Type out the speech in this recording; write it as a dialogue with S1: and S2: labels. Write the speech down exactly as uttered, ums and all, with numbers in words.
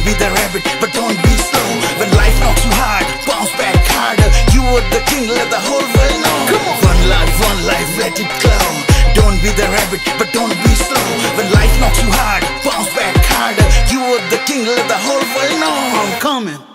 S1: Don't be the rabbit, but don't be slow. When life knocks you hard, bounce back harder. You are the king, let the whole world know. Come on. One life, one life, let it glow. Don't be the rabbit, but don't be slow. When life knocks you hard, bounce back harder. You are the king, let the whole world know. I'm coming.